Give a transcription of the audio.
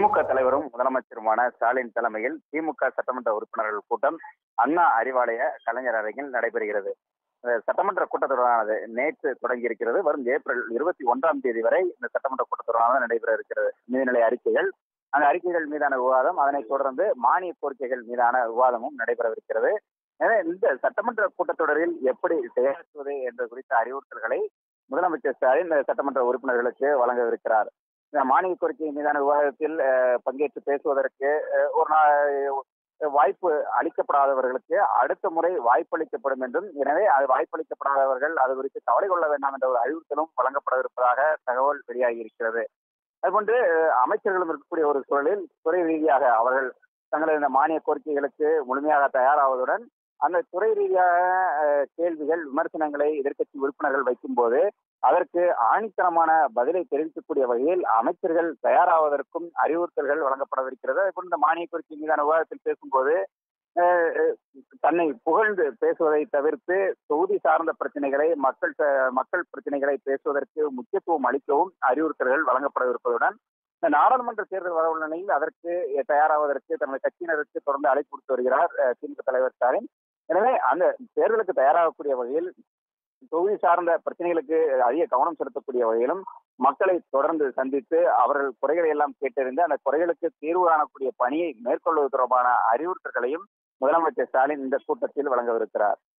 திமுக தலைவரும் முதலமைச்சருமான ஸ்டாலின் தலைமையில் திமுக சட்டமன்ற உறுப்பினர்கள் கூட்டம் அண்ணா அறிவாலய கலைஞர் அரங்கில் நடைபெறுகிறது. சட்டமன்ற கூட்டத்தொடரானது நேற்று தொடங்கியிருக்கிறது. வரும் ஏப்ரல் 21ஆம் தேதி வரை இந்த சட்டமன்ற கூட்டத்தொடரானது நடைபெற இருக்கிறது. நிதிநிலை அறிக்கைகள், அந்த அறிக்கைகள் மீதான விவாதம், அதனைத் தொடர்ந்து மானிய கோரிக்கைகள் மீதான விவாதமும் நடைபெறவிருக்கிறது. எனவே இந்த சட்டமன்ற கூட்டத்தொடரில் எப்படி செயலாற்றுவது என்ற குறித்த அறிவுறுத்தல்களை முதலமைச்சர் ஸ்டாலின் சட்டமன்ற உறுப்பினர்களுக்கு வழங்கவிருக்கிறார். மானிய கோரிக்கை மீதான விவாதத்தில் பங்கேற்று பேசுவதற்கு ஒரு வாய்ப்பு அளிக்கப்படாதவர்களுக்கு அடுத்த முறை வாய்ப்பளிக்கப்படும் என்றும், எனவே அது வாய்ப்பளிக்கப்படாதவர்கள் அது குறித்து கவலை கொள்ள வேண்டாம் என்ற ஒரு அறிவுறுத்தலும் வழங்கப்படவிருப்பதாக தகவல் வெளியாகி இருக்கிறது. அதுபோன்று அமைச்சர்களும் இருக்கக்கூடிய ஒரு சூழலில் துறை ரீதியாக அவர்கள் தங்களது இந்த மானிய கோரிக்கைகளுக்கு முழுமையாக தயாராவதுடன் அந்த துறை ரீதியாக கேள்விகள், விமர்சனங்களை எதிர்க்கட்சி உறுப்பினர்கள் வைக்கும் போது அதற்கு ஆணித்தனமான பதிலை தெரிவிக்கக்கூடிய வகையில் அமைச்சர்கள் தயாராவதற்கும் அறிவுறுத்தல்கள் வழங்கப்படவிருக்கிறது. அதுபோல் இந்த மானிய கோரிக்கை மீதான விவாதத்தில் பேசும்போது தன்னை புகழ்ந்து பேசுவதை தவிர்த்து தொகுதி சார்ந்த பிரச்சனைகளை, மக்கள் பிரச்சனைகளை பேசுவதற்கு முக்கியத்துவம் அளிக்கவும் அறிவுறுத்தல்கள் வழங்கப்படவிருப்பதுடன் இந்த நாடாளுமன்ற தேர்தல் வரவுள்ள நிலையில் அதற்கு தயாராவதற்கு தனது கட்சியினருக்கு தொடர்ந்து அழைப்பு கொடுத்து வருகிறார் திமுக தலைவர் ஸ்டாலின். எனவே அந்த தேர்தலுக்கு தயாராகக்கூடிய வகையில் தொகுதி சார்ந்த பிரச்சனைகளுக்கு அதிக கவனம் செலுத்தக்கூடிய வகையிலும் மக்களை தொடர்ந்து சந்தித்து அவர்கள் குறைகளை எல்லாம் கேட்டறிந்து அந்த குறைகளுக்கு தீர்வு காணக்கூடிய பணியை மேற்கொள்வது தொடர்பான அறிவுறுத்தல்களையும் முதலமைச்சர் ஸ்டாலின் இந்த கூட்டத்தில் வழங்கவிருக்கிறார்.